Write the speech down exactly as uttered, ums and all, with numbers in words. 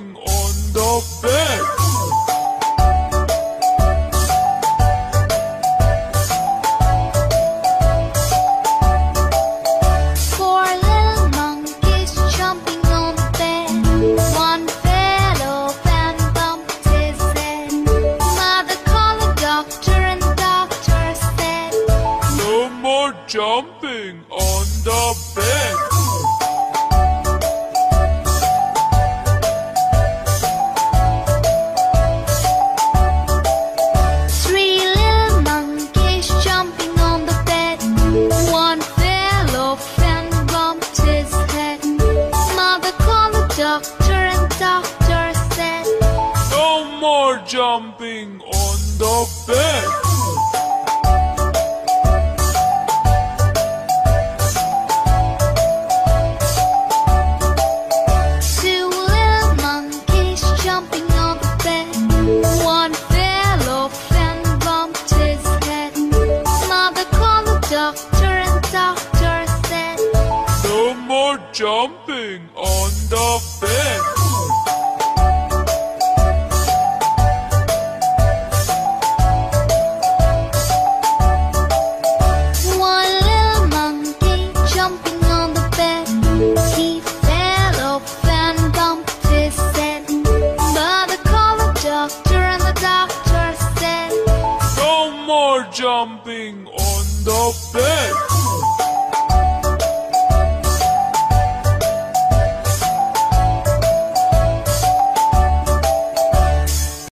jumping on the bed. Four little monkeys jumping on the bed. One fell off and bumped his head. Mother called the doctor and the doctor said, No more jumping on the bed. Three little monkeys jumping on the bed. One fell off and bumped his head. Mother called the doctor and the doctor said, No more jumping on the bed. Two little monkeys jumping on the bed. One fell off and bumped his head. Mother called the doctor and the doctor said, No more jumping on the bed. One little monkey jumping on the bed. He fell off and bumped his head. Mother called the doctor and the doctor said, No more jumping on the bed.